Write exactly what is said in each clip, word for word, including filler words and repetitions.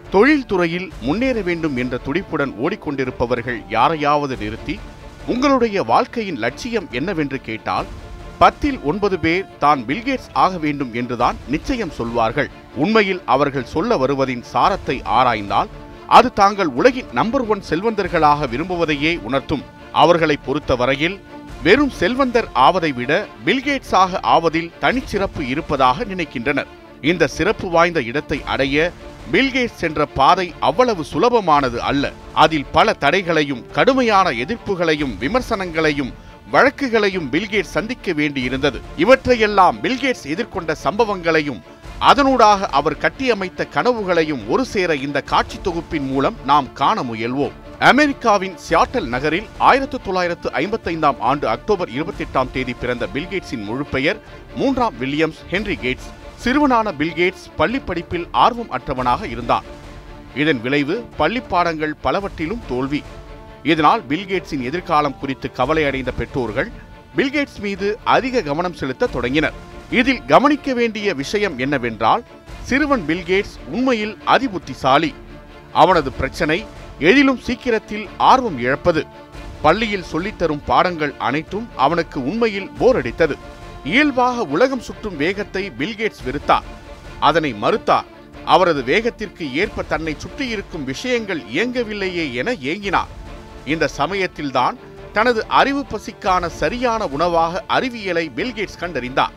தொழில்துறையில் முன்னேற வேண்டும் என்ற துடிப்புடன் ஓடிக்கொண்டிருப்பவர்கள் யாரையாவது நிறுத்தி உங்களுடைய வாழ்க்கையின் லட்சியம் என்னவென்று கேட்டால் பத்தில் ஒன்பது பேர் தான் பில்கேட்ஸ் ஆக வேண்டும் என்றுதான் நிச்சயம் சொல்வார்கள். உண்மையில் அவர்கள் சொல்ல வருவதின் சாரத்தை ஆராய்ந்தால் அது தாங்கள் உலகின் நம்பர் ஒன் செல்வந்தர்களாக விரும்புவதையே உணர்த்தும். அவர்களை பொறுத்தவரையில் வெறும் செல்வந்தர் ஆவதை விட பில்கேட்ஸாக ஆவதில் தனிச்சிறப்பு இருப்பதாக நினைக்கின்றனர். இந்த சிறப்பு வாய்ந்த இடத்தை அடைய பில்கேட்ஸ் சென்ற பாதை அவ்வளவு சுலபமானது அல்ல. அதில் பல தடைகளையும் கடுமையான எதிர்ப்புகளையும் விமர்சனங்களையும் வழக்குகளையும் பில்கேட்ஸ் சந்திக்க வேண்டியிருந்தது. இவற்றையெல்லாம் பில்கேட்ஸ் எதிர்கொண்ட சம்பவங்களையும் அதனூடாக அவர் கட்டியமைத்த கனவுகளையும் ஒரு சேர இந்த காட்சி தொகுப்பின் மூலம் நாம் காண முயல்வோம். அமெரிக்காவின் சியாட்டல் நகரில் ஆயிரத்தி தொள்ளாயிரத்து ஐம்பத்தி ஐந்தாம் ஆண்டு அக்டோபர் இருபத்தி எட்டாம் தேதி பிறந்த பில்கேட்ஸின் முழு பெயர் மூன்றாம் வில்லியம்ஸ் ஹென்றி கேட்ஸ். சிறுவனான பில்கேட்ஸ் பள்ளி படிப்பில் ஆர்வம் அற்றவனாக இருந்தார். இதன் விளைவு பள்ளி பாடங்கள் பலவற்றிலும் தோல்வி. இதனால் பில்கேட்ஸின் எதிர்காலம் குறித்து கவலை அடைந்த பெற்றோர்கள் பில்கேட்ஸ் மீது அதிக கவனம் செலுத்த தொடங்கினர். இதில் கவனிக்க வேண்டிய விஷயம் என்னவென்றால், சிறுவன் பில்கேட்ஸ் உண்மையில் அதிபுத்திசாலி. அவனது பிரச்சனை எதிலும் சீக்கிரத்தில் ஆர்வம் இழப்பது. பள்ளியில் சொல்லித்தரும் பாடங்கள் அனைத்தும் அவனுக்கு உண்மையில் போர் அடித்தது. இயல்பாக உலகம் சுற்றும் வேகத்தை பில்கேட்ஸ் வெறுத்தார், அதனை மறுத்தார். அவரது வேகத்திற்கு ஏற்ப தன்னை சுற்றியிருக்கும் விஷயங்கள் இயங்கவில்லையே என ஏங்கினார். இந்த சமயத்தில்தான் தனது அறிவு பசிக்கான சரியான உணவாக அறிவியலை பில்கேட்ஸ் கண்டறிந்தார்.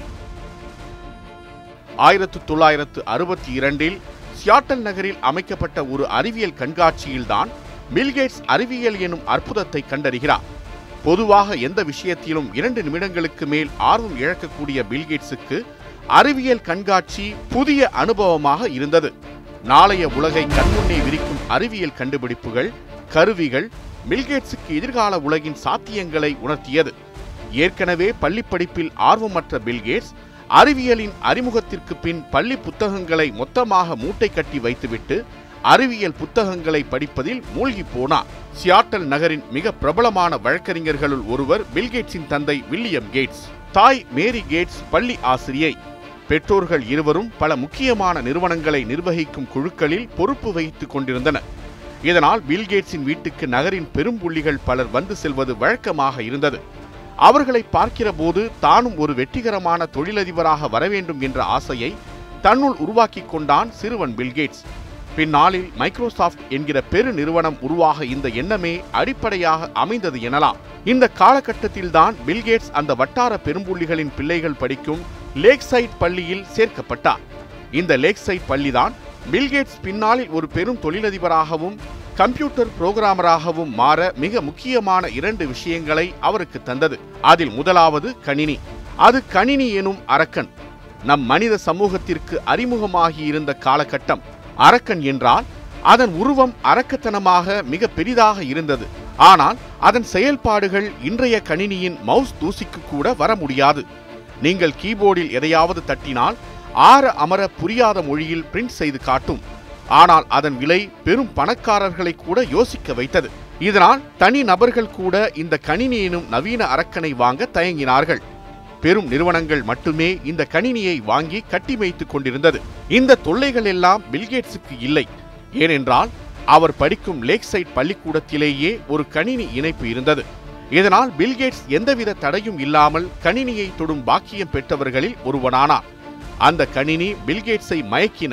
ஆயிரத்தி தொள்ளாயிரத்து அறுபத்தி இரண்டில் சியாட்டல் நகரில் அமைக்கப்பட்ட ஒரு அறிவியல் கண்காட்சியில்தான் பில்கேட்ஸ் அறிவியல் எனும் அற்புதத்தை கண்டறிகிறார். பொதுவாக எந்த விஷயத்திலும் இரண்டு நிமிடங்களுக்கு மேல் ஆர்வம் இழக்கக்கூடிய பில்கேட்ஸுக்கு அறிவியல் கண்காட்சி புதிய அனுபவமாக இருந்தது. நாளைய உலகை கண்முன்னே விரிக்கும் அறிவியல் கண்டுபிடிப்புகள், கருவிகள் பில்கேட்ஸுக்கு எதிர்கால உலகின் சாத்தியங்களை உணர்த்தியது. ஏற்கனவே பள்ளிப்படிப்பில் ஆர்வமற்ற பில்கேட்ஸ் அறிவியலின் அறிமுகத்திற்கு பின் பள்ளி புத்தகங்களை மொத்தமாக மூட்டை கட்டி வைத்துவிட்டு அறிவியல் புத்தகங்களை படிப்பதில் மூழ்கி போனார். சியாட்டல் நகரின் மிக பிரபலமான வழக்கறிஞர்களுள் ஒருவர் பில்கேட்ஸின் தந்தை வில்லியம் கேட்ஸ். தாய் மேரி கேட்ஸ் பள்ளி ஆசிரியை. பெற்றோர்கள் இருவரும் பல முக்கியமான நிறுவனங்களை நிர்வகிக்கும் குழுக்களில் பொறுப்பு வகித்துக் கொண்டிருந்தனர். இதனால் பில்கேட்ஸின் வீட்டுக்கு நகரின் பெரும்புள்ளிகள் பலர் வந்து செல்வது வழக்கமாக இருந்தது. அவர்களை பார்க்கிற போது தானும் ஒரு வெற்றிகரமான தொழிலதிபராக வரவேண்டும் என்ற ஆசையை தன்னுள் உருவாக்கி கொண்டான் சிறுவன் பில்கேட்ஸ். பின்னாளில் மைக்ரோசாப்ட் என்கிற பெரு நிறுவனம் உருவாக இந்த எண்ணமே அடிப்படையாக அமைந்தது எனலாம். இந்த காலகட்டத்தில்தான் பில்கேட்ஸ் அந்த வட்டார பெரும்புள்ளிகளின் பிள்ளைகள் படிக்கும் லேக்சைட் பள்ளியில் சேர்க்கப்பட்டார். இந்த லேக்சைட் பள்ளிதான் பில்கேட்ஸ் பின்னாளில் ஒரு பெரும் தொழிலதிபராகவும் கம்ப்யூட்டர் புரோகிராமராகவும் மாற மிக முக்கியமான இரண்டு விஷயங்களை அவருக்கு தந்தது. அதில் முதலாவது கணினி. அது கணினி எனும் அரக்கன். நம் மனித சமூகத்திற்கு அறிமுகமாகியிருந்த காலகட்டம். அரக்கன் என்றால் அதன் உருவம் அரக்கத்தனமாக மிக பெரிதாக இருந்தது. ஆனால் அதன் செயல்பாடுகள் இன்றைய கணினியின் மவுஸ் தூசிக்கு கூட வர முடியாது. நீங்கள் கீபோர்டில் எதையாவது தட்டினால் ஆற அமர புரியாத மொழியில் பிரிண்ட் செய்து காட்டும். ஆனால் அதன் விலை பெரும் பணக்காரர்களை கூட யோசிக்க வைத்தது. இதனால் தனி நபர்கள் கூட இந்த கணினி எனும் நவீன அரக்கனை வாங்க தயங்கினார்கள். பெரும் நிறுவனங்கள் மட்டுமே இந்த கணினியை வாங்கி கட்டி வைத்துக் கொண்டிருந்தது. இந்த தொல்லைகள் எல்லாம் பில்கேட்ஸுக்கு இல்லை. ஏனென்றால் அவர் படிக்கும் லேக்சைட் பள்ளிக்கூடத்திலேயே ஒரு கணினி இணைப்பு இருந்தது. இதனால் பில்கேட்ஸ் எந்தவித தடையும் இல்லாமல் கணினியை தொடும் பாக்கியம் பெற்றவர்களில் ஒருவனானார். அந்த கணினி பில்கேட்ஸை மயக்கின.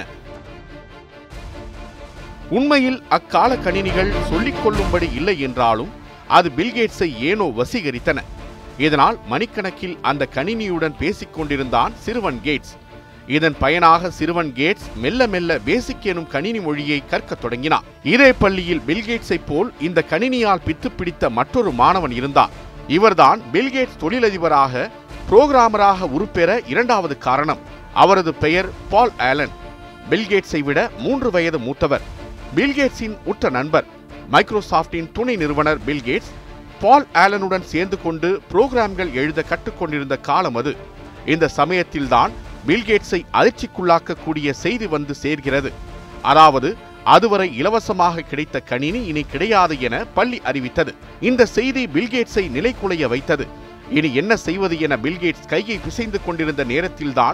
உண்மையில் அக்கால கணினிகள் சொல்லிக் கொள்ளும்படி இல்லை என்றாலும் அது பில்கேட்ஸை ஏனோ வசீகரித்தன. இதனால் மணிக்கணக்கில் அந்த கணினியுடன் பேசிக் கொண்டிருந்தான் சிறுவன் கேட்ஸ். இதன் பயனாக சிறுவன் கேட்ஸ் மெல்ல மெல்ல பேசிக் எனும் கணினி மொழியை கற்கத் தொடங்கினார். இதே பள்ளியில் பில்கேட்ஸை போல் இந்த கணினியால் பித்து பிடித்த மற்றொரு மாணவன் இருந்தார். இவர்தான் பில்கேட்ஸ் தொழிலதிபராக புரோகிராமராக உருப்பெற இரண்டாவது காரணம். அவரது பெயர் பால் ஆலன். பில்கேட்ஸை விட மூன்று வயது மூத்தவர். பில்கேட்ஸின் உற்ற நண்பர். மைக்ரோசாப்டின் துணை நிறுவனர் பில்கேட்ஸ் பால் ஆலனுடன் சேர்ந்து கொண்டு புரோகிராம்கள் எழுத கற்றுக்கொண்டிருந்த காலம் அது. இந்த சமயத்தில்தான் பில்கேட்ஸை அதிர்ச்சிக்குள்ளாக்கக்கூடிய செய்தி வந்து சேர்கிறது. அதாவது அதுவரை இலவசமாக கிடைத்த கணினி இனி கிடையாது என பள்ளி அறிவித்தது. இந்த செய்தி பில்கேட்ஸை நிலைகுலைய வைத்தது. இனி என்ன செய்வது என பில்கேட்ஸ் கையை பிசைந்து கொண்டிருந்த நேரத்தில்தான்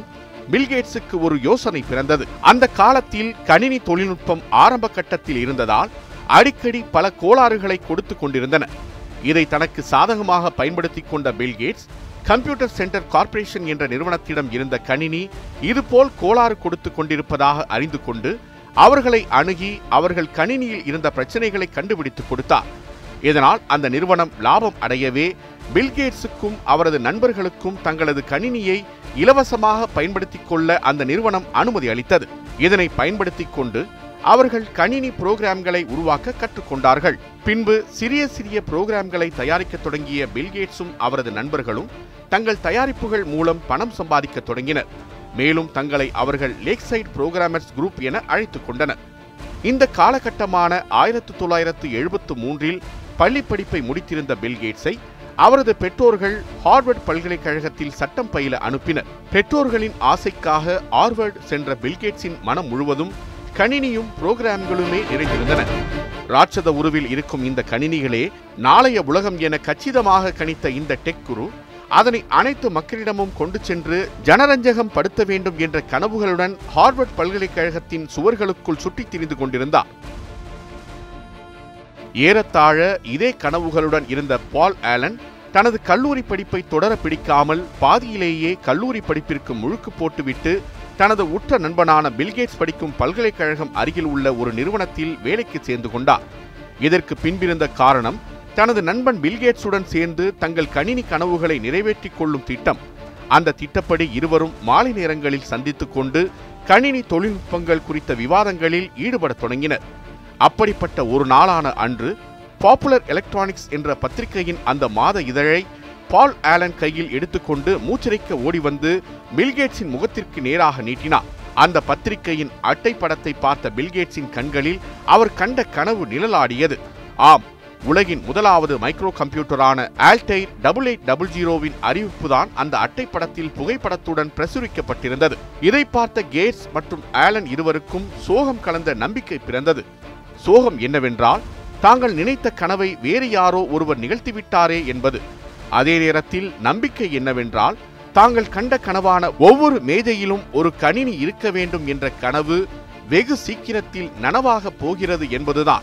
பில்கேட்ஸுக்கு ஒரு யோசனை பிறந்தது. அந்த காலத்தில் கணினி தொழில்நுட்பம் ஆரம்ப கட்டத்தில் இருந்ததால் அடிக்கடி பல கோளாறுகளை கொடுத்து கொண்டிருந்தன. இதை தனக்கு சாதகமாக பயன்படுத்திக் கொண்ட பில்கேட்ஸ் கம்ப்யூட்டர் சென்டர் கார்ப்பரேஷன் என்ற நிறுவனத்திடம் இருந்த கணினி இதுபோல் கோளாறு கொடுத்து கொண்டிருப்பதாக அறிந்து கொண்டு அவர்களை அணுகி அவர்கள் கணினியில் இருந்த பிரச்சனைகளை கண்டுபிடித்துக் கொடுத்தார். இதனால் அந்த நிறுவனம் லாபம் அடையவே பில்கேட்ஸுக்கும் அவரது நண்பர்களுக்கும் தங்களது கணினியை இலவசமாக பயன்படுத்திக் கொள்ள அந்த நிறுவனம் அனுமதி அளித்தது. இதனை பயன்படுத்திக் கொண்டு அவர்கள் கணினி புரோகிராம்களை உருவாக்க கற்றுக்கொண்டார்கள். பின்பு சிறிய சிறிய புரோகிராம்களை தயாரிக்க தொடங்கிய பில்கேட்ஸும் அவரது நண்பர்களும் தங்கள் தயாரிப்புகள் மூலம் பணம் சம்பாதிக்க தொடங்கினர். மேலும் தங்களை அவர்கள் லேக்சைட் புரோகிராமர்ஸ் குரூப் என அழைத்துக் கொண்டனர். இந்த காலகட்டமான ஆயிரத்தி தொள்ளாயிரத்து எழுபத்து மூன்றில் பள்ளி படிப்பை முடித்திருந்த பில்கேட்ஸை அவரது பெற்றோர்கள் ஹார்வர்ட் பல்கலைக்கழகத்தில் சட்டம் பயில அனுப்பினர். பெற்றோர்களின் ஆசைக்காக ஹார்வர்ட் சென்ற பில்கேட்ஸின் மனம் முழுவதும் கணினியும் புரோகிராம்களுமே நிறைந்திருந்தன. ராட்சத உருவில் இருக்கும் இந்த கணினிகளே நாளைய உலகம் என கச்சிதமாக கணித்த இந்த டெக் குரு அதனை அனைத்து மக்களிடமும் கொண்டு சென்று ஜனரஞ்சகம் படுத்த வேண்டும் என்ற கனவுகளுடன் ஹார்வர்ட் பல்கலைக்கழகத்தின் சுவர்களுக்குள் சுற்றித் திரிந்து கொண்டிருந்தார். ஏறத்தாழ இதே கனவுகளுடன் இருந்த பால் ஆலன் தனது கல்லூரி படிப்பை தொடர பிடிக்காமல் பாதியிலேயே கல்லூரி படிப்பிற்கு முழுக்கு போட்டுவிட்டு தனது உற்ற நண்பனான பில்கேட்ஸ் படிக்கும் பல்கலைக்கழகம் அருகில் உள்ள ஒரு நிறுவனத்தில் வேலைக்கு சேர்ந்து கொண்டார். இதற்கு பின்பிருந்த காரணம் தனது நண்பன் பில்கேட்ஸுடன் சேர்ந்து தங்கள் கணினி கனவுகளை நிறைவேற்றிக் கொள்ளும் திட்டம். அந்த திட்டப்படி இருவரும் மாலை நேரங்களில் சந்தித்துக் கொண்டு கணினி தொழில்நுட்பங்கள் குறித்த விவாதங்களில் ஈடுபட தொடங்கினர். அப்படிப்பட்ட ஒரு நாளான அன்று பாப்புலர் எலக்ட்ரானிக்ஸ் என்ற பத்திரிகையின் அந்த மாத இதழை பால் ஆலன் கையில் எடுத்துக்கொண்டு மூச்சிறைக்க ஓடி வந்து பில்கேட்ஸின் முகத்திற்கு நேராக நீட்டினார். அந்த பத்திரிகையின் அட்டை படத்தை பார்த்த பில்கேட்ஸின் கண்களில் அவர் கண்ட கனவு நிழலாடியது. ஆம், உலகின் முதலாவது மைக்ரோ கம்ப்யூட்டரான ஆல்டைர் டபுள் எயிட் டபுள் ஜீரோவின் அறிவிப்புதான் அந்த அட்டை படத்தில் புகைப்படத்துடன் பிரசுரிக்கப்பட்டிருந்தது. இதை பார்த்த கேட்ஸ் மற்றும் ஆலன் இருவருக்கும் சோகம் கலந்த நம்பிக்கை பிறந்தது. சோகம் என்னவென்றால் தாங்கள் நினைத்த கனவை வேறு யாரோ ஒருவர் நிகழ்த்திவிட்டாரே என்பது. அதே நேரத்தில் நம்பிக்கை என்னவென்றால் தாங்கள் கண்ட கனவான ஒவ்வொரு மேஜையிலும் ஒரு கணினி இருக்க வேண்டும் என்ற கனவு வெகு சீக்கிரத்தில் நனவாக போகிறது என்பதுதான்.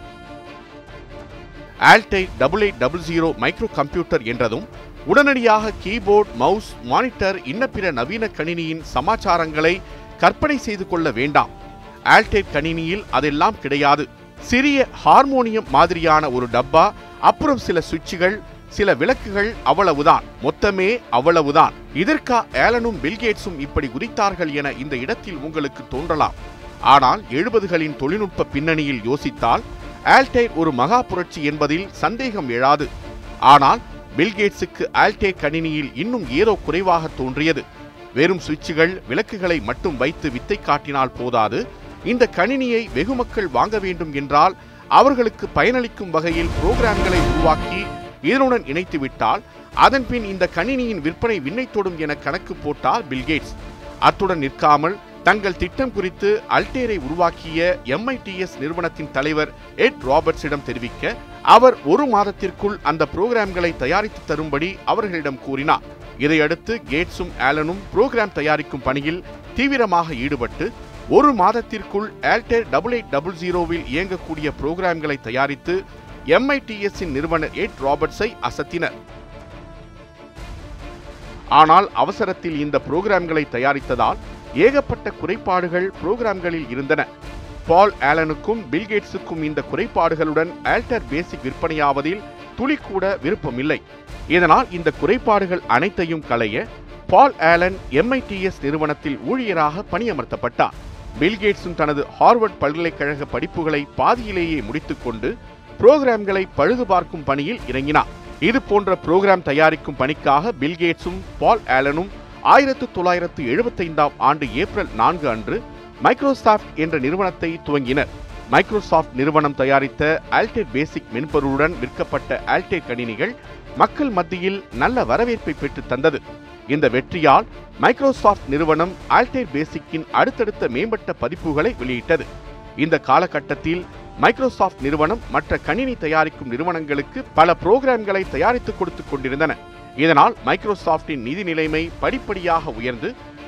Altair double eight double zero micro computer என்றதும் உடனடியாக கீபோர்டு, மவுஸ், மானிட்டர், இன்ன பிற நவீன கணினியின் சமாச்சாரங்களை கற்பனை செய்து கொள்ள வேண்டாம். ஆல்டைர் கணினியில் அதெல்லாம் கிடையாது. சிறிய ஹார்மோனியம் மாதிரியான ஒரு டப்பா, அப்புறம் சில சுவிட்சுகள், சில விளக்குகள், அவ்வளவுதான். மொத்தமே அவ்வளவுதான். இதற்கா ஆலனும் பில்கேட்ஸும் இப்படி குதித்தார்கள் என இந்த இடத்தில் உங்களுக்கு தோன்றலாம். ஆனால் எழுபதுகளின் தொழில்நுட்ப பின்னணியில் யோசித்தால் ஆல்டைர் ஒரு மகா புரட்சி என்பதில் சந்தேகம் எழாது. ஆனால் பில்கேட்ஸுக்கு ஆல்டைர் கணினியில் இன்னும் ஏதோ குறைவாக தோன்றியது. வெறும் சுவிட்சுகள், விளக்குகளை மட்டும் வைத்து வித்தை காட்டினால் போதாது. இந்த கணினியை வெகு மக்கள் வாங்க வேண்டும் என்றால் அவர்களுக்கு பயனளிக்கும் வகையில் புரோகிராம்களை உருவாக்கி இதனுடன் இணைத்துவிட்டால் அதன்பின் இந்த கணினியின் விற்பனை விண்ணை தொடும் என கணக்கு போட்டார் பில்கேட்ஸ். அத்துடன் நிற்காமல் தங்கள் திட்டம் குறித்து அல்டேரை உருவாக்கிய எம் ஐ டி எஸ் நிறுவனத்தின் தலைவர் எட் ராபர்ட்ஸிடம் தெரிவிக்க அவர் ஒரு மாதத்திற்குள் அந்த புரோகிராம்களை தயாரித்து தரும்படி அவர்களிடம் கூறினார். இதையடுத்து கேட்ஸும் ஆலனும் புரோகிராம் தயாரிக்கும் பணியில் தீவிரமாக ஈடுபட்டு ஒரு மாதத்திற்குள் ஆல்டைர் டபுள் எயிட் டபுள் ஜீரோவில் இயங்கக்கூடிய புரோகிராம்களை தயாரித்து எம் ஐ டி எஸ்-இன் நிறுவனர் எட் ராபர்ட்ஸை அசத்தினர். ஆனால் அவசரத்தில் இந்த புரோகிராம்களை தயாரித்ததால் ஏகப்பட்ட குறைபாடுகள் புரோகிராம்களில் இருந்தன. பால் ஆலனுக்கும் பில்கேட்ஸுக்கும் இந்த குறைபாடுகளுடன் ஆல்டைர் பேசிக் விற்பனையாவதில் துளி கூட விருப்பமில்லை. இதனால் இந்த குறைபாடுகள் அனைத்தையும் களைய Paul Allen M I T S நிறுவனத்தில் ஊழியராக பணியமர்த்தப்பட்டார். பில்கேட்ஸும் தனது ஹார்வர்ட் பல்கலைக்கழக படிப்புகளை பாதியிலேயே முடித்துக்கொண்டு புரோகிராம்களை பழுது பார்க்கும் பணியில் இறங்கினார். இது போன்ற புரோகிராம் தயாரிக்கும் பணிக்காக பில்கேட்ஸும் பால் ஆலனும் ஆயிரத்து தொள்ளாயிரத்து எழுபத்தி ஐந்தாம் ஆண்டு ஏப்ரல் நான்கு அன்று மைக்ரோசாஃப்ட் என்ற நிறுவனத்தை துவங்கினர். மைக்ரோசாஃப்ட் நிறுவனம் தயாரித்த ஆல்டைர் பேசிக் மென்பொருளுடன் விற்கப்பட்ட ஆல்டைர் கணினிகள் மக்கள் மத்தியில் நல்ல வரவேற்பை பெற்று தந்தது. இந்த வெற்றியால் மைக்ரோசாஃப்ட் நிறுவனம் ஆல்டைர் பேசிக்கின் அடுத்தடுத்த மேம்பட்ட பதிப்புகளை வெளியிட்டது. இந்த காலகட்டத்தில் மைக்ரோசாஃப்ட் நிறுவனம் மற்ற கணினி தயாரிக்கும் நிறுவனங்களுக்கு பல புரோகிராம்களை தயாரித்துக் கொடுத்துக் கொண்டிருந்தன. இதனால் மைக்ரோசாஃப்டின் நிதி நிலைமை படிப்படியாக உயர்ந்து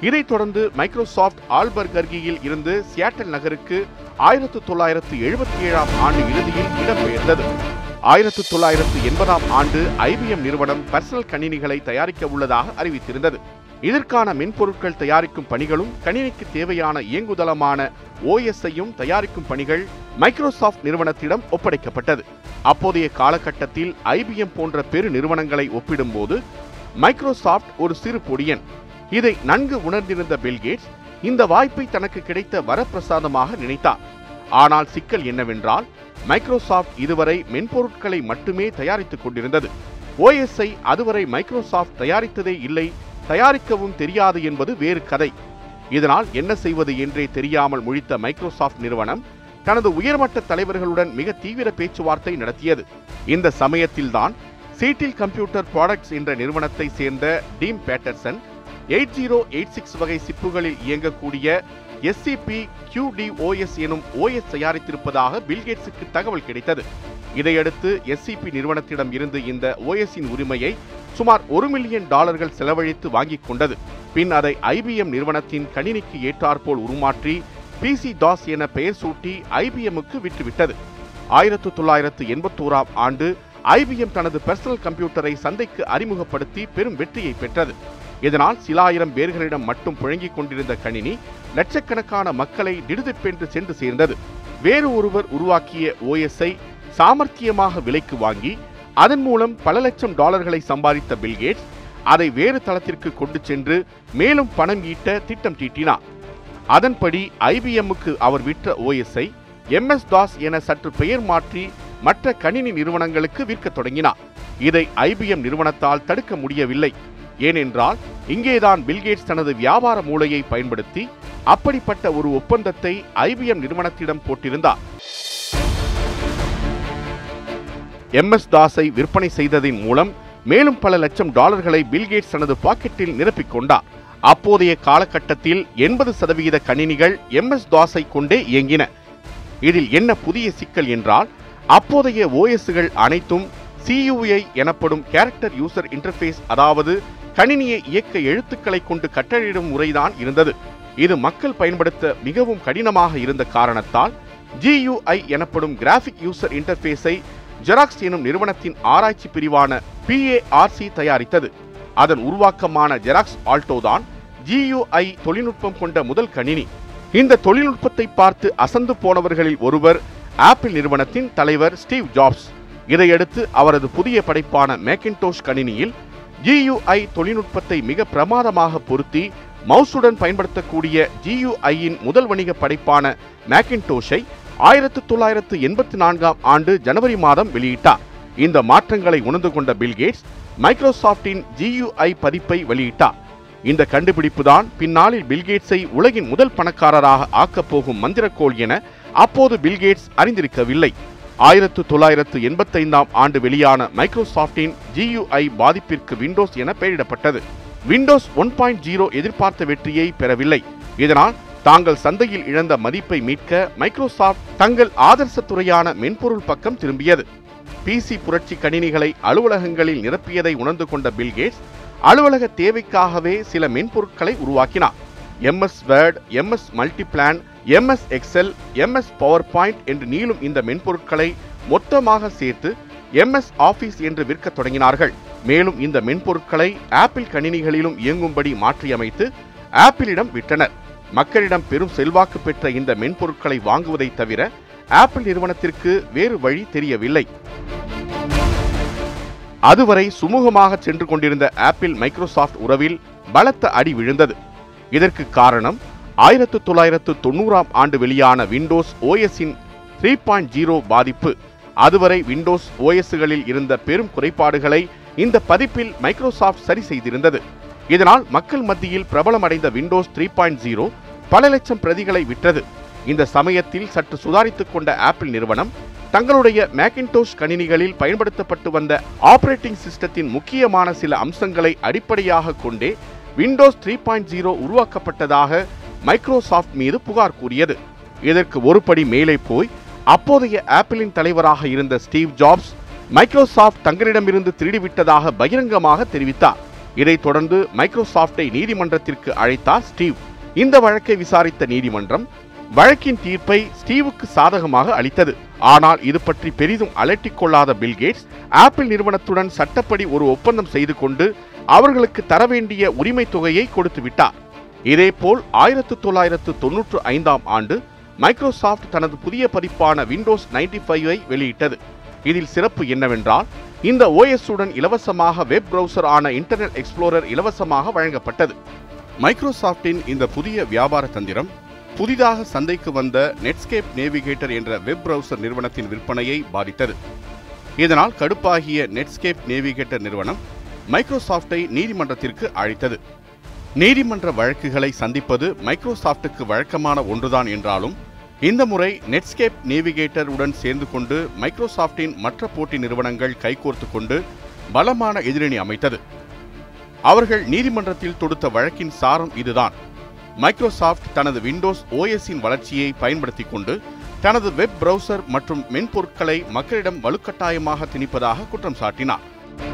இதைத் தொடர்ந்து மைக்ரோசாப்ட் ஆல்பர்கர்கியில் இருந்து சியாட்டல் நகருக்கு ஆயிரத்து தொள்ளாயிரத்து எழுபத்தி ஏழாம் ஆண்டு இறுதியில் இடம்பெயர்ந்தது. ஆயிரத்து தொள்ளாயிரத்து எண்பதாம் ஆண்டு ஐபிஎம் நிறுவனம் பர்சனல் கணினிகளை தயாரிக்க உள்ளதாக அறிவித்திருந்தது. இதற்கான மென்பொருட்கள் தயாரிக்கும் பணிகளும் கணினிக்கு தேவையான இயங்குதளமான ஓஎஸ்ஐயும் தயாரிக்கும் பணிகள் மைக்ரோசாப்ட் நிறுவனத்திடம் ஒப்படைக்கப்பட்டது. அப்போதைய காலகட்டத்தில் ஐபிஎம் போன்ற பெரு நிறுவனங்களை ஒப்பிடும்போது மைக்ரோசாப்ட் ஒரு சிறு பொடியன். இதை நன்கு உணர்ந்திருந்த பில்கேட்ஸ் இந்த வாய்ப்பை தனக்கு கிடைத்த வரப்பிரசாதமாக நினைத்தார். ஆனால் சிக்கல் என்னவென்றால் மைக்ரோசாப்ட் இதுவரை மென்பொருட்களை மட்டுமே தயாரித்துக் கொண்டிருந்தது. ஓஎஸ்ஐ அதுவரை மைக்ரோசாப்ட் தயாரித்ததே இல்லை, தயாரிக்கவும் தெரியாது என்பது வேறு கதை. இதனால் என்ன செய்வது என்றே தெரியாமல் முழித்த மைக்ரோசாப்ட் நிறுவனம் தனது உயர்மட்ட தலைவர்களுடன் மிக தீவிர பேச்சுவார்த்தை நடத்தியது. இந்த சமயத்தில்தான் சீட்டில் கம்ப்யூட்டர் ப்ராடக்ட்ஸ் என்ற நிறுவனத்தை சேர்ந்த டீம் பேட்டர்சன் எண்பது எண்பத்தி ஆறு வகை சிப்புகளில் இயங்கக்கூடிய எஸ்சிபி கியூடிஓஎஸ் எனும் ஓஎஸ் தயாரித்திருப்பதாக பில்கேட்ஸுக்கு தகவல் கிடைத்தது. இதையடுத்து எஸ்சிபி நிறுவனத்திடம் இருந்து இந்த ஓஎஸின் உரிமையை சுமார் ஒரு மில்லியன் டாலர்கள் செலவழித்து வாங்கிக் கொண்டது. பின் அதை ஐபிஎம் நிறுவனத்தின் கணினிக்கு ஏற்றாற்போல் உருமாற்றி பிசி டாஸ் என பெயர் சூட்டி ஐபிஎம்முக்கு விட்டுவிட்டது. ஆயிரத்து தொள்ளாயிரத்து எண்பத்தோராம் ஆண்டு ஐபிஎம் தனது பர்சனல் கம்ப்யூட்டரை சந்தைக்கு அறிமுகப்படுத்தி பெரும் வெற்றியை பெற்றது. இதனால் சில ஆயிரம் பேர்களிடம் மட்டும் புழங்கிக் கொண்டிருந்த கணினி லட்சக்கணக்கான மக்களை திடுதிப்பென்று சென்று சேர்ந்தது. வேறு ஒருவர் உருவாக்கிய ஓஎஸ்ஐ சாமர்த்தியமாக விலைக்கு வாங்கி அதன் மூலம் பல லட்சம் டாலர்களை சம்பாதித்த பில்கேட்ஸ் அதை வேறு தளத்திற்கு கொண்டு சென்று மேலும் பணம் ஈட்ட திட்டம் தீட்டினார். அதன்படி ஐபிஎம்முக்கு அவர் விற்ற ஓஎஸ்ஐ எம்எஸ் தாஸ் என சற்று பெயர் மாற்றி மற்ற கணினி நிறுவனங்களுக்கு விற்க தொடங்கினார். இதை ஐபிஎம் நிறுவனத்தால் தடுக்க முடியவில்லை. ஏனென்றால் இங்கேதான் பில்கேட்ஸ் தனது வியாபார மூளையை பயன்படுத்தி அப்படிப்பட்ட ஒரு ஒப்பந்தத்தை ஐபிஎம் நிறுவனத்திடம் போட்டிருந்தார். எம்எஸ் தாஸை விற்பனை செய்ததின் மூலம் மேலும் பல லட்சம் டாலர்களை பில்கேட்ஸ் தனது பாக்கெட்டில் நிரப்பிக் கொண்டார். அப்போதைய காலகட்டத்தில் எண்பது சதவீத கணினிகள் எம்எஸ் தாஸை கொண்டே இயங்கின. இதில் என்ன புதிய சிக்கல் என்றால் அப்போதைய ஓஎஸ்கள் அனைத்தும் சியூஐ எனப்படும் கேரக்டர் யூசர் இன்டர்ஃபேஸ், அதாவது கணினியை இயக்க எழுத்துக்களை கொண்டு கட்டளையிடும் முறைதான் இருந்தது. இது மக்கள் பயன்படுத்த மிகவும் கடினமாக இருந்த காரணத்தால் ஜியூஐ எனப்படும் கிராஃபிக் யூசர் இன்டர்ஃபேஸை ஜெராக்ஸ் எனும் நிறுவனத்தின் ஆராய்ச்சி பிரிவான பிஏஆர்சி தயாரித்தது. அதன் உருவாக்கமான ஜெராக்ஸ் ஆல்டோ தான் ஜியூஐ தொழில்நுட்பம் கொண்ட முதல் கணினி. இந்த தொழில்நுட்பத்தை பார்த்து அசந்து போனவர்களில் ஒருவர் ஆப்பிள் நிறுவனத்தின் தலைவர் ஸ்டீவ் ஜாப்ஸ். இதையடுத்து அவரது புதிய படைப்பான மேக்கின்டோஷ் கணினியில் ஜியூஐ தொழில்நுட்பத்தை மிக பிரமாதமாக பொருத்தி மவுசுடன் பயன்படுத்தக்கூடிய ஜியூஐயின் முதல் வணிக படைப்பான மேக்கின்டோஷை ஆயிரத்து தொள்ளாயிரத்து எண்பத்தி நான்காம் ஆண்டு ஜனவரி மாதம் வெளியிட்டார். இந்த மாற்றங்களை உணர்ந்து கொண்ட பில்கேட்ஸ் மைக்ரோசாப்டின் ஜியூஐ பதிப்பை வெளியிட்டார். இந்த கண்டுபிடிப்புதான் பின்னாளில் பில்கேட்ஸை உலகின் முதல் பணக்காரராக ஆக்கப் போகும் மந்திரக்கோள் என அப்போது பில்கேட்ஸ் அறிந்திருக்கவில்லை. ஆயிரத்து தொள்ளாயிரத்து எண்பத்தி ஐந்தாம் ஆண்டு வெளியான மைக்ரோசாப்டின் ஜியூஐ பாதிப்பிற்கு விண்டோஸ் என பெயரிடப்பட்டது. விண்டோஸ் ஒன் பாயிண்ட் ஜீரோ எதிர்பார்த்த வெற்றியை பெறவில்லை. இதனால் தாங்கள் சந்தையில் இழந்த மதிப்பை மீட்க மைக்ரோசாப்ட் தங்கள் ஆதர்ச துறையான மென்பொருள் பக்கம் திரும்பியது. பிசி புரட்சி கணினிகளை அலுவலகங்களில் நிரப்பியதை உணர்ந்து கொண்ட பில்கேட்ஸ் அலுவலக தேவைக்காகவே சில மென்பொருட்களை உருவாக்கினார். MS Word, MS Multiplan, MS Excel, MS power point என்று நீளும் இந்த மென்பொருட்களை மொத்தமாக சேர்த்து எம்எஸ் ஆபீஸ் என்று விற்க தொடங்கினார்கள். மேலும் இந்த மென்பொருட்களை ஆப்பிள் கணினிகளிலும் இயங்கும்படி மாற்றியமைத்து ஆப்பிளிடம் விற்றனர். மக்களிடம் பெரும் செல்வாக்கு பெற்ற இந்த மென்பொருட்களை வாங்குவதை தவிர ஆப்பிள் நிறுவனத்திற்கு வேறு வழி தெரியவில்லை. அதுவரை சுமூகமாக சென்று கொண்டிருந்த ஆப்பிள் மைக்ரோசாப்ட் உறவில் பலத்த அடி விழுந்தது. இதற்கு காரணம் ஆயிரத்து தொள்ளாயிரத்து தொண்ணூறாம் ஆண்டு வெளியான விண்டோஸ் ஓஎஸின் த்ரீ பாயிண்ட் ஜீரோ பாதிப்பு. அதுவரை விண்டோஸ் ஓஎஸ்களில் இருந்த பெரும் குறைபாடுகளை இந்த பதிப்பில் மைக்ரோசாப்ட் சரி செய்திருந்தது. இதனால் மக்கள் மத்தியில் பிரபலமடைந்த விண்டோஸ் த்ரீ பாயிண்ட் ஜீரோ பல லட்சம் பிரதிகளை விற்றது. இந்த சமயத்தில் சற்று சுதாரித்துக் கொண்ட ஆப்பிள் நிறுவனம் தங்களுடைய மேக்கின்டோஷ் கணினிகளில் பயன்படுத்தப்பட்டு வந்த ஆபரேட்டிங் சிஸ்டத்தின் முக்கியமான சில அம்சங்களை அடிப்படையாக கொண்டே விண்டோஸ் த்ரீ பாயிண்ட் ஜீரோ உருவாக்கப்பட்டதாக மைக்ரோசாப்ட் மீது புகார் கூறியது. இதற்கு ஒரு படி மேலே போய் அப்போதைய ஆப்பிளின் தலைவராக இருந்த ஸ்டீவ் ஜாப்ஸ் மைக்ரோசாப்ட் தங்களிடமிருந்து திருடிவிட்டதாக பகிரங்கமாக தெரிவித்தார். இதைத் தொடர்ந்து மைக்ரோசாப்டை நீதிமன்றத்திற்கு அழைத்தார் ஸ்டீவ். இந்த வழக்கை விசாரித்த நீதிமன்றம் வழக்கின் தீர்ப்பை ஸ்டீவுக்கு சாதகமாக அளித்தது. ஆனால் இது பற்றி பெரிதும் அலட்டிக் கொள்ளாத பில்கேட்ஸ் ஆப்பிள் நிறுவனத்துடன் சட்டப்படி ஒரு ஒப்பந்தம் செய்து கொண்டு அவர்களுக்கு தர வேண்டிய உரிமை தொகையை கொடுத்து விட்டார். இதேபோல் ஆயிரத்து தொள்ளாயிரத்து தொன்னூற்று ஐந்தாம் ஆண்டு மைக்ரோசாப்ட் தனது புதிய பதிப்பான விண்டோஸ் தொண்ணூற்று ஐந்து ஐ வெளியிட்டது. இதில் சிறப்பு என்னவென்றால், இந்த ஓஎஸ் உடன் இலவசமாக வெப் பிரவுசர் ஆன இன்டர்நெட் எக்ஸ்ப்ளோரர் இலவசமாக வழங்கப்பட்டது. மைக்ரோசாப்டின் இந்த புதிய வியாபார தந்திரம் புதிதாக சந்தைக்கு வந்த நெட்ஸ்கேப் நேவிகேட்டர் என்ற வெப் பிரவுசர் நிறுவனத்தின் விற்பனையை பாதித்தது. இதனால் கடுப்பாகிய நெட்ஸ்கேப் நேவிகேட்டர் நிறுவனம் மைக்ரோசாப்டை நீதிமன்றத்திற்கு அழைத்தது. நீதிமன்ற வழக்குகளை சந்திப்பது மைக்ரோசாப்டுக்கு வழக்கமான ஒன்றுதான் என்றாலும் இந்த முறை நெட்ஸ்கேப் நேவிகேட்டர் உடன் சேர்ந்து கொண்டு மைக்ரோசாப்டின் மற்ற போட்டி நிறுவனங்கள் கைகோர்த்து கொண்டு பலமான எதிரணி அமைத்தது. அவர்கள் நீதிமன்றத்தில் தொடுத்த வழக்கின் சாரம் இதுதான். மைக்ரோசாப்ட் தனது விண்டோஸ் ஓஎஸின் வளர்ச்சியை பயன்படுத்தி கொண்டு தனது வெப் பிரவுசர் மற்றும் மென்பொருட்களை மக்களிடம் வலுக்கட்டாயமாக திணிப்பதாக குற்றம் சாட்டினார்.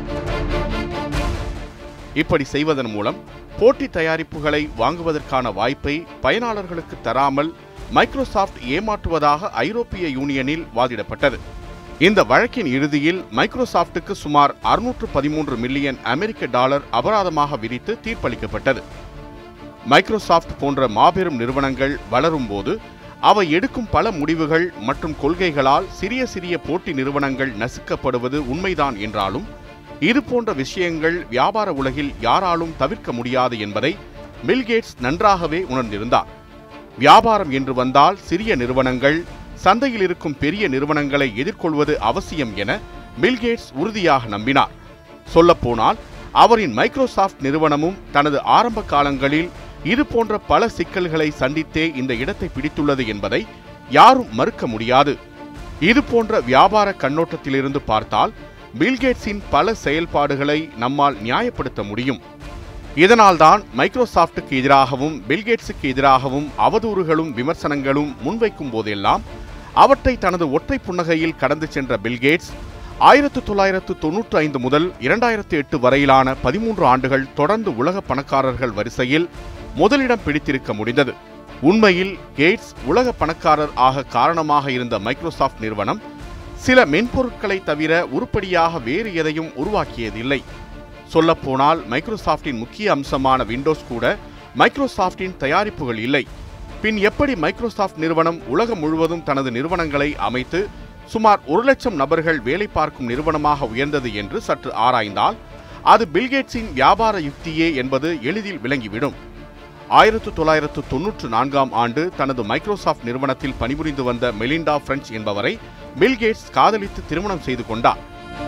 இப்படி செய்வதன் மூலம் போட்டி தயாரிப்புகளை வாங்குவதற்கான வாய்ப்பை பயனாளர்களுக்கு தராமல் மைக்ரோசாப்ட் ஏமாற்றுவதாக ஐரோப்பிய யூனியனில் வாதிடப்பட்டது. இந்த வழக்கின் இறுதியில் மைக்ரோசாப்டுக்கு சுமார் அறுநூற்று பதிமூன்று மில்லியன் அமெரிக்க டாலர் அபராதமாக விதித்து தீர்ப்பளிக்கப்பட்டது. மைக்ரோசாப்ட் போன்ற மாபெரும் நிறுவனங்கள் வளரும் போது அவை எடுக்கும் பல முடிவுகள் மற்றும் கொள்கைகளால் சிறிய சிறிய போட்டி நிறுவனங்கள் நசுக்கப்படுவது உண்மைதான் என்றாலும் இது போன்ற விஷயங்கள் வியாபார உலகில் யாராலும் தவிர்க்க முடியாது என்பதை பில்கேட்ஸ் நன்றாகவே உணர்ந்திருந்தார். வியாபாரம் என்று வந்தால் சிறிய நிறுவனங்கள் சந்தையில் இருக்கும் பெரிய நிறுவனங்களை எதிர்கொள்வது அவசியம் என பில்கேட்ஸ் உறுதியாக நம்பினார். சொல்லப்போனால் அவரின் மைக்ரோசாப்ட் நிறுவனமும் தனது ஆரம்ப காலங்களில் இது போன்ற பல சிக்கல்களை சந்தித்தே இந்த இடத்தை பிடித்துள்ளது என்பதை யாரும் மறுக்க முடியாது. இது போன்ற வியாபார கண்ணோட்டத்திலிருந்து பார்த்தால் பில்கேட்ஸின் பல செயல்பாடுகளை நம்மால் நியாயப்படுத்த முடியும். இதனால்தான் மைக்ரோசாப்டுக்கு எதிராகவும் பில்கேட்ஸுக்கு எதிராகவும் அவதூறுகளும் விமர்சனங்களும் முன்வைக்கும் போதெல்லாம் அவற்றை தனது ஒற்றை புன்னகையில் கடந்து சென்ற பில்கேட்ஸ் ஆயிரத்து தொள்ளாயிரத்து தொன்னூற்று ஐந்து முதல் இரண்டாயிரத்து எட்டு வரையிலான பதிமூன்று ஆண்டுகள் தொடர்ந்து உலக பணக்காரர்கள் வரிசையில் முதலிடம் பிடித்திருக்க முடிந்தது. உண்மையில் கேட்ஸ் உலக பணக்காரர் ஆக காரணமாக இருந்த மைக்ரோசாப்ட் நிறுவனம் சில மென்பொருட்களை தவிர உருப்படியாக வேறு எதையும் உருவாக்கியதில்லை. சொல்லப்போனால் மைக்ரோசாப்டின் முக்கிய அம்சமான விண்டோஸ் கூட மைக்ரோசாப்டின் தயாரிப்புகள் இல்லை. பின் எப்படி மைக்ரோசாப்ட் நிறுவனம் உலகம் முழுவதும் தனது நிறுவனங்களை அமைத்து சுமார் ஒரு லட்சம் நபர்கள் வேலை பார்க்கும் நிறுவனமாக உயர்ந்தது என்று சற்று ஆராய்ந்தால் அது பில்கேட்ஸின் வியாபார யுக்தியே என்பது எளிதில் விளங்கிவிடும். ஆயிரத்து தொள்ளாயிரத்து தொன்னூற்று நான்காம் ஆண்டு தனது மைக்ரோசாப்ட் நிறுவனத்தில் பணிபுரிந்து வந்த மெலிண்டா பிரெஞ்ச் என்பவரை பில்கேட்ஸ் காதலித்து திருமணம் செய்து கொண்டார்.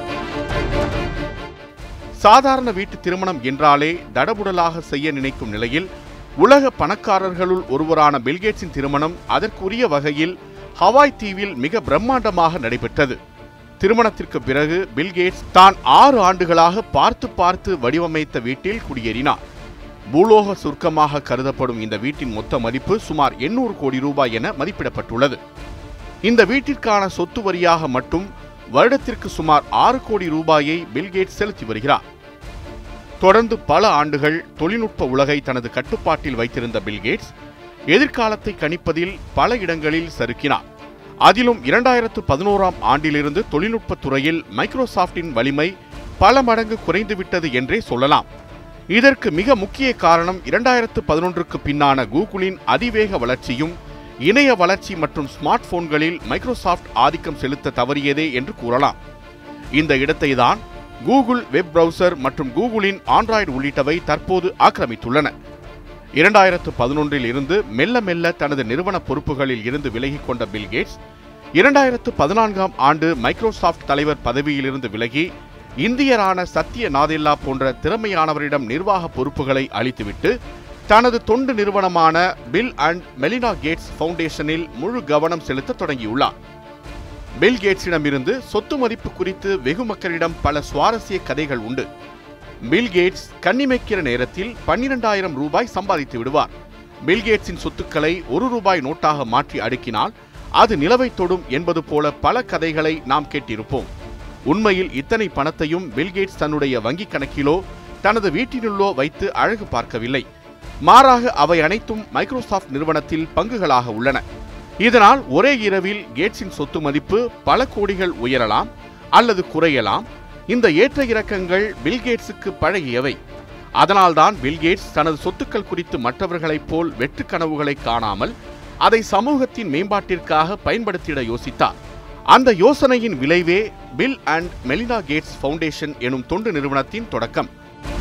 சாதாரண வீட்டு திருமணம் என்றாலே தடபுடலாக செய்ய நினைக்கும் நிலையில் உலக பணக்காரர்களுள் ஒருவரான பில்கேட்ஸின் திருமணம் அதற்குரிய வகையில் ஹவாய் தீவில் மிக பிரம்மாண்டமாக நடைபெற்றது. திருமணத்திற்கு பிறகு பில்கேட்ஸ் தான் ஆறு ஆண்டுகளாக பார்த்து பார்த்து வடிவமைத்த வீட்டில் குடியேறினார். பூலோக சுருக்கமாக கருதப்படும் இந்த வீட்டின் மொத்த மதிப்பு சுமார் எண்ணூறு கோடி ரூபாய் என மதிப்பிடப்பட்டுள்ளது. இந்த வீட்டிற்கான சொத்து வரியாக மட்டும் வருடத்திற்கு சுமார் ஆறு கோடி ரூபாயை பில்கேட்ஸ் செலுத்தி வருகிறார். தொடர்ந்து பல ஆண்டுகள் தொழில்நுட்ப உலகை தனது கட்டுப்பாட்டில் வைத்திருந்த பில்கேட்ஸ் எதிர்காலத்தை கணிப்பதில் பல இடங்களில் சறுக்கினார். அதிலும் இரண்டாயிரத்து பதினோராம் ஆண்டிலிருந்து தொழில்நுட்பத் துறையில் மைக்ரோசாப்டின் வலிமை பல மடங்கு குறைந்துவிட்டது என்றே சொல்லலாம். இதற்கு மிக முக்கிய காரணம் இரண்டாயிரத்து பதினொன்றுக்கு பின்னான கூகுளின் அதிவேக வளர்ச்சியும் இணைய வளர்ச்சி மற்றும் ஸ்மார்ட் போன்களில் மைக்ரோசாப்ட் ஆதிக்கம் செலுத்த தவறியதே என்று கூறலாம். இந்த இடத்தை தான் கூகுள் வெப் பிரவுசர் மற்றும் கூகுளின் ஆண்ட்ராய்டு உள்ளிட்டவை தற்போது ஆக்கிரமித்துள்ளன. இரண்டாயிரத்து பதினொன்றில் இருந்து மெல்ல மெல்ல தனது நிறுவன பொறுப்புகளில் இருந்து விலகிக் கொண்ட பில்கேட்ஸ் இரண்டாயிரத்து பதினான்காம் ஆண்டு மைக்ரோசாப்ட் தலைவர் பதவியிலிருந்து விலகி இந்தியரான சத்ய நாதெல்லா போன்ற திறமையானவரிடம் நிர்வாக பொறுப்புகளை அளித்துவிட்டு தனது தொண்டு நிறுவனமான பில் அண்ட் மெலினா கேட்ஸ் ஃபவுண்டேஷனில் முழு கவனம் செலுத்த தொடங்கியுள்ளார். பில் கேட்ஸிடமிருந்து சொத்து மதிப்பு குறித்து வெகு மக்களிடம் பல சுவாரஸ்ய கதைகள் உண்டு. பில் கேட்ஸ் கண்ணிமைக்கிற நேரத்தில் பன்னிரண்டாயிரம் ரூபாய் சம்பாதித்து விடுவார். பில் கேட்ஸின் சொத்துக்களை ஒரு ரூபாய் நோட்டாக மாற்றி அடுக்கினால் அது நிலவை தொடும் என்பது போல பல கதைகளை நாம் கேட்டிருப்போம். உண்மையில் இத்தனை பணத்தையும் பில் கேட்ஸ் தன்னுடைய வங்கிக் கணக்கிலோ தனது வீட்டினுள்ளோ வைத்து அழகு பார்க்கவில்லை. மாறாக அவை அனைத்தும் மைக்ரோசாப்ட் நிறுவனத்தில் பங்குகளாக உள்ளன. இதனால் ஒரே இரவில் கேட்ஸின் சொத்து மதிப்பு பல கோடிகள் உயரலாம் அல்லது குறையலாம். இந்த ஏற்ற இறக்கங்கள் பில்கேட்ஸுக்கு பழகியவை. அதனால்தான் பில்கேட்ஸ் தனது சொத்துக்கள் குறித்து மற்றவர்களைப் போல் வெற்று கனவுகளை காணாமல் அதை சமூகத்தின் மேம்பாட்டிற்காக பயன்படுத்திட யோசித்தார். அந்த யோசனையின் விளைவே Bill and Melinda Gates Foundation எனும் தொண்டு நிறுவனத்தின் தொடக்கம்.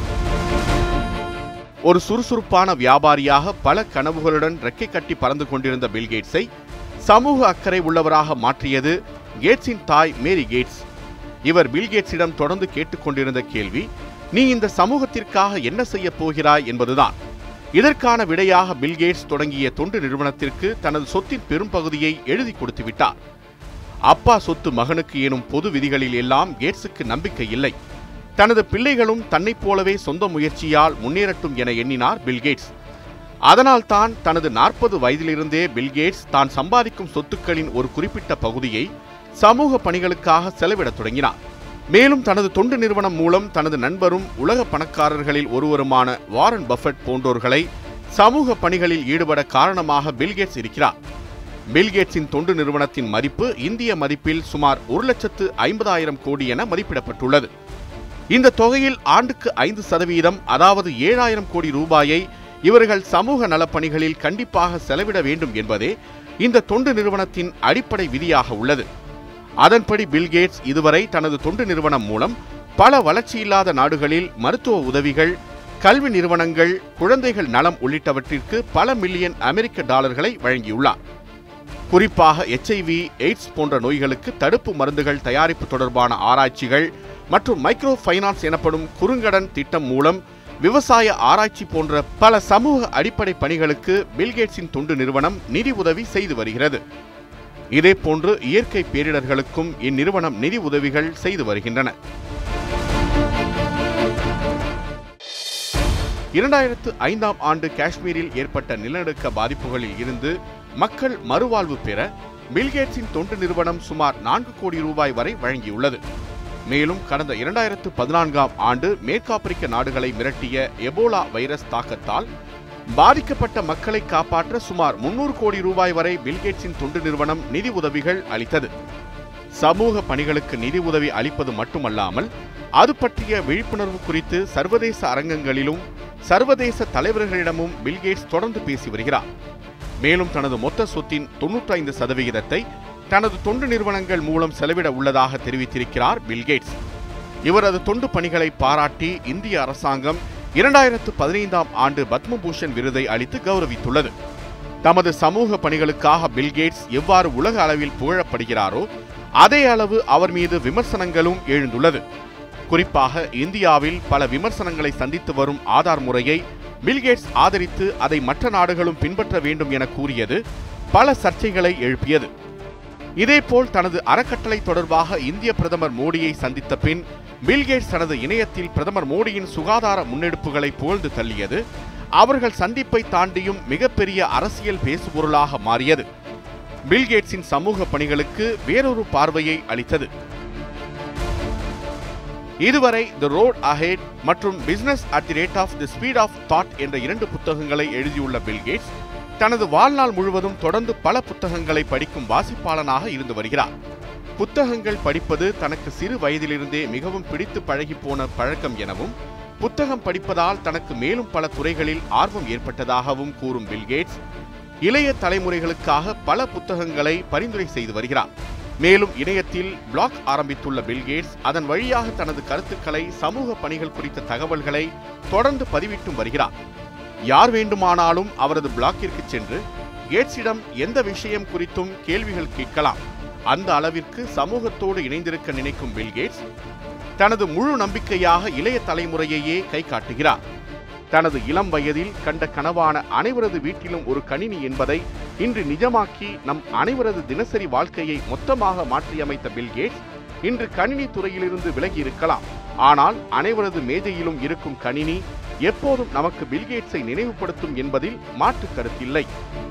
ஒரு சுறுசுறுப்பான வியாபாரியாக பல கனவுகளுடன் ரெக்கை கட்டி பறந்து கொண்டிருந்த பில்கேட்ஸை சமூக அக்கறை உள்ளவராக மாற்றியது கேட்ஸின் தாய் மேரி கேட்ஸ். இவர் பில்கேட்ஸிடம் தொடர்ந்து கேட்டுக்கொண்டிருந்த கேள்வி, நீ இந்த சமூகத்திற்காக என்ன செய்ய போகிறாய் என்பதுதான். இதற்கான விடையாக பில்கேட்ஸ் தொடங்கிய தொண்டு நிறுவனத்திற்கு தனது சொத்தின் பெரும்பகுதியை எழுதி கொடுத்து விட்டார். அப்பா சொத்து மகனுக்கு எனும் பொது விதிகளில் எல்லாம் கேட்ஸுக்கு நம்பிக்கை இல்லை. தனது பிள்ளைகளும் தன்னைப் போலவே சொந்த முயற்சியால் முன்னேறட்டும் என எண்ணினார் பில்கேட்ஸ். அதனால் தான் தனது நாற்பது வயதிலிருந்தே பில்கேட்ஸ் தான் சம்பாதிக்கும் சொத்துக்களின் ஒரு குறிப்பிட்ட பகுதியை சமூக பணிகளுக்காக செலவிடத் தொடங்கினார். மேலும் தனது தொண்டு நிறுவனம் மூலம் தனது நண்பரும் உலக பணக்காரர்களில் ஒருவருமான வாரன் பஃபெட் போன்றோர்களை சமூக பணிகளில் ஈடுபட காரணமாக பில்கேட்ஸ் இருக்கிறார். பில்கேட்ஸின் தொண்டு நிறுவனத்தின் மதிப்பு இந்திய மதிப்பில் சுமார் ஒரு லட்சத்து ஐம்பதாயிரம் கோடி என மதிப்பிடப்பட்டுள்ளது. இந்த தொகையில் ஆண்டுக்கு ஐந்து சதவீதம் அதாவது ஏழாயிரம் கோடி ரூபாயை இவர்கள் சமூக நலப்பணிகளில் கண்டிப்பாக செலவிட வேண்டும் என்பதே இந்த தொண்டு நிறுவனத்தின் அடிப்படை விதியாக உள்ளது. அதன்படி பில்கேட்ஸ் இதுவரை தனது தொண்டு நிறுவனம் மூலம் பல வளர்ச்சியில்லாத நாடுகளில் மருத்துவ உதவிகள், கல்வி நிறுவனங்கள், குழந்தைகள் நலம் உள்ளிட்டவற்றிற்கு பல மில்லியன் அமெரிக்க டாலர்களை வழங்கியுள்ளார். குறிப்பாக எச் ஐ வி எய்ட்ஸ் போன்ற நோய்களுக்கு தடுப்பு மருந்துகள் தயாரிப்பு தொடர்பான ஆராய்ச்சிகள் மற்றும் மைக்ரோ ஃபைனான்ஸ் எனப்படும் குறுங்கடன் திட்டம் மூலம் விவசாய ஆராய்ச்சி போன்ற பல சமூக அடிப்படை பணிகளுக்கு பில்கேட்ஸின் தொண்டு நிறுவனம் நிதி உதவி செய்து வருகிறது. இதேபோன்று இயற்கை பேரிடர்களுக்கும் இந்நிறுவனம் நிதி உதவிகள் செய்து வருகின்றன. இரண்டாயிரத்து ஐந்தாம் ஆண்டு காஷ்மீரில் ஏற்பட்ட நிலநடுக்க பாதிப்புகளில் இருந்து மக்கள் மறுவாழ்வு பெற பில்கேட்ஸின் தொண்டு நிறுவனம் சுமார் நான்கு கோடி ரூபாய் வரை வழங்கியுள்ளது. மேலும் கடந்த இரண்டாயிரத்து பதினான்காம் ஆண்டு மேற்காப்பிரிக்க நாடுகளை மிரட்டிய எபோலா வைரஸ் தாக்கத்தால் பாதிக்கப்பட்ட மக்களை காப்பாற்ற சுமார் முன்னூறு கோடி ரூபாய் வரை பில்கேட்ஸின் தொண்டு நிறுவனம் நிதி உதவிகள் அளித்தது. சமூக பணிகளுக்கு நிதி உதவி அளிப்பது மட்டுமல்லாமல் அது பற்றிய விழிப்புணர்வு குறித்து சர்வதேச அரங்கங்களிலும் சர்வதேச தலைவர்களிடமும் பில்கேட்ஸ் தொடர்ந்து பேசி வருகிறார். மேலும் தனது மொத்த சொத்தின் தொன்னூற்றி ஐந்து சதவிகிதத்தை தனது தொண்டு நிறுவனங்கள் மூலம் செலவிட உள்ளதாக தெரிவித்திருக்கிறார் பில்கேட்ஸ். இவரது தொண்டு பணிகளை பாராட்டி இந்திய அரசாங்கம் இரண்டாயிரத்து பதினைந்தாம் ஆண்டு பத்மபூஷன் விருதை அளித்து கௌரவித்துள்ளது. தமது சமூக பணிகளுக்காக பில்கேட்ஸ் எவ்வாறு உலக அளவில் புகழப்படுகிறாரோ அதே அளவு அவர் மீது விமர்சனங்களும் எழுந்துள்ளது. குறிப்பாக இந்தியாவில் பல விமர்சனங்களை சந்தித்து வரும் ஆதார் முறையை பில்கேட்ஸ் ஆதரித்து அதை மற்ற நாடுகளும் பின்பற்ற வேண்டும் என கூறியது பல சர்ச்சைகளை எழுப்பியது. இதேபோல் தனது அறக்கட்டளை தொடர்பாக இந்திய பிரதமர் மோடியை சந்தித்த பின் பில்கேட்ஸ் தனது இணையத்தில் பிரதமர் மோடியின் சுகாதார முன்னெடுப்புகளை புகழ்ந்து தள்ளியது அவர்கள் சந்திப்பை தாண்டியும் மிகப்பெரிய அரசியல் பேசுபொருளாக மாறியது. பில்கேட்ஸின் சமூக பணிகளுக்கு வேறொரு பார்வையை அளித்தது. இதுவரை தி ரோட் அஹெட் மற்றும் business at the rate of the speed of thought என்ற இரண்டு புத்தகங்களை எழுதியுள்ள பில்கேட்ஸ் தனது வாழ்நாள் முழுவதும் தொடர்ந்து பல புத்தகங்களை படிக்கும் வாசிப்பாளனாக இருந்து வருகிறார். புத்தகங்கள் படிப்பது தனக்கு சிறு வயதிலிருந்தே மிகவும் பிடித்து பழகி போன பழக்கம் எனவும் புத்தகம் படிப்பதால் தனக்கு மேலும் பல துறைகளில் ஆர்வம் ஏற்பட்டதாகவும் கூறும் பில்கேட்ஸ் இளைய தலைமுறைகளுக்காக பல புத்தகங்களை பரிந்துரை செய்து வருகிறார். மேலும் இணையத்தில் பிளாக் ஆரம்பித்துள்ள பில்கேட்ஸ் அதன் வழியாக தனது கருத்துக்களை சமூக பணிகள் குறித்த தகவல்களை தொடர்ந்து பதிவிட்டும் வருகிறார். யார் வேண்டுமானாலும் அவரது பிளாக்கிற்கு சென்று கேட்ஸிடம் எந்த விஷயம் குறித்தும் கேள்விகள் கேட்கலாம். அந்த அளவிற்கு சமூகத்தோடு இணைந்திருக்க நினைக்கும் பில்கேட்ஸ் தனது முழு நம்பிக்கையாக இளைய தலைமுறையையே கை காட்டுகிறார். தனது இளம் வயதில் கண்ட கனவான அனைவரது வீட்டிலும் ஒரு கணினி என்பதை இன்று நிஜமாக்கி நம் அனைவரது தினசரி வாழ்க்கையை மொத்தமாக மாற்றியமைத்த பில்கேட்ஸ் இன்று கணினி துறையிலிருந்து விலகி இருக்கலாம். ஆனால் அனைவரது மேஜையிலும் இருக்கும் கணினி எப்போதும் நமக்கு பில்கேட்ஸை நினைவுபடுத்தும் என்பதில் மாற்று கருத்தில்லை.